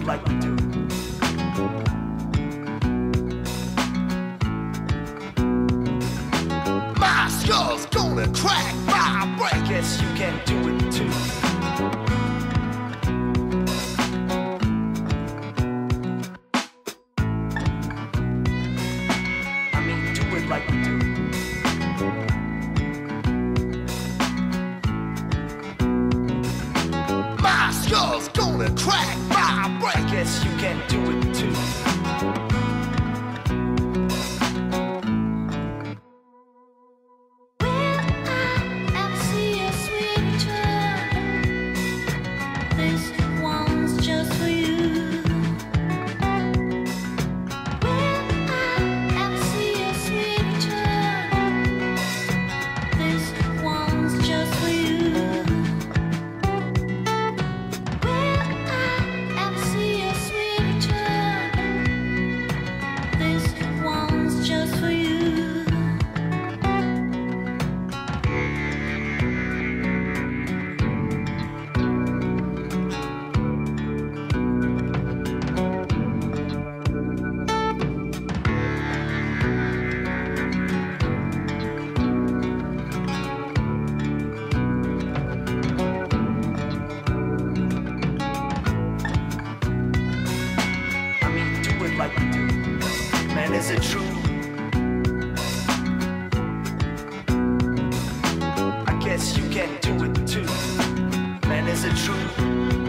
like we do. My skull's gonna crack, vibrate. Guess you can do it too. I mean, do it like we do. My skull's gonna crack, vibrate. Guess you can do it too. Like we do. Man, is it true? I guess you can do it too. Man, is it true?